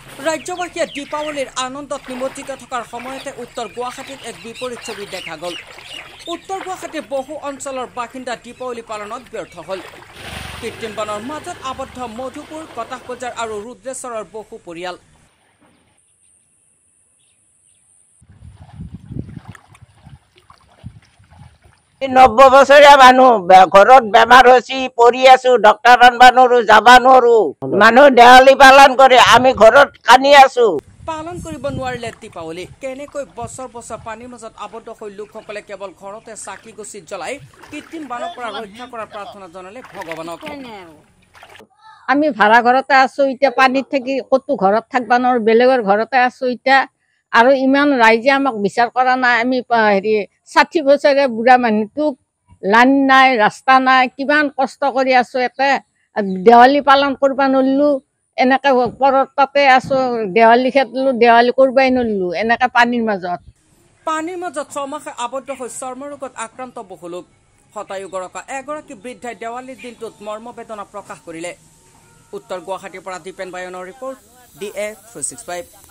ৰাজ্যবাসীয়ে দীপাৱলীৰ আনন্দত নিমজ্জিত থকাৰ সময়তে উত্তৰ গুৱাহাটীত এক বিপৰীত ছবি দেখা গ'ল। উত্তৰ গুৱাহাটীৰ বহু অঞ্চলৰ বাসিন্দা দীপাৱলী পালনত ব্যৰ্থ হ'ল। কৃত্ৰিম বনৰ মাজত আবদ্ধ মধুপুৰ, কটাস বজাৰ আৰু ৰুদ্ৰেশ্বৰৰ বহু পৰিয়াল। নব্বৈ বছৰীয়া মানুহ ঘৰত বেমাৰ হৈছে, পৰি আছো, ডক্টৰ আনবা নোৱাৰো, যাবা নোৱাৰো। মানুহ দেৱালী পালন কৰে, আমি ঘৰত কান্দি আছো। পালন কৰিব নোৱাৰিলে দীপাৱলী। কেনেকৈ বছৰ বছৰ পানীৰ মাজত আবদ্ধ হৈ লোকসকলে কেৱল ঘৰতে চাকি গছি জ্বলাই কৃত্ৰিম বানৰ পৰা ৰক্ষা কৰাৰ প্ৰাৰ্থনা জনালে ভগৱানক। আমি ভাড়া ঘৰতে আছো, এতিয়া পানীত থাকি ক'তো ঘৰত থাকবা নোৱাৰো, বেলেগৰ ঘৰতে আছো এতিয়া। আৰু ইমান ৰাইজে আমাক বিচাৰ কৰা নাই। আমি ৬০ বছৰে বুঢ়া মানুহটোক লাইন নাই, ৰাস্তা নাই, কিমান কষ্ট কৰি আছো। ইয়াতে দেৱালী পালন কৰিব নোৱাৰিলো, এনেকে পৰত তাতে আছো, দেৱালী খেদলো, দেৱালী কৰিবই নোৱাৰিলো এনেকে পানীৰ মাজত। পানীৰ মাজত ছমাহে আবদ্ধ হৈ চৰ্ম ৰোগত আক্ৰান্ত বহু লোক। শতায়ুগৰকা এগৰাকী বৃদ্ধাই দেৱালীৰ দিনটোত মৰ্মবেদনা প্ৰকাশ কৰিলে। উত্তৰ গুৱাহাটীৰ পৰা দীপেন বায়নৰ ৰিপৰ্ট, DA 365।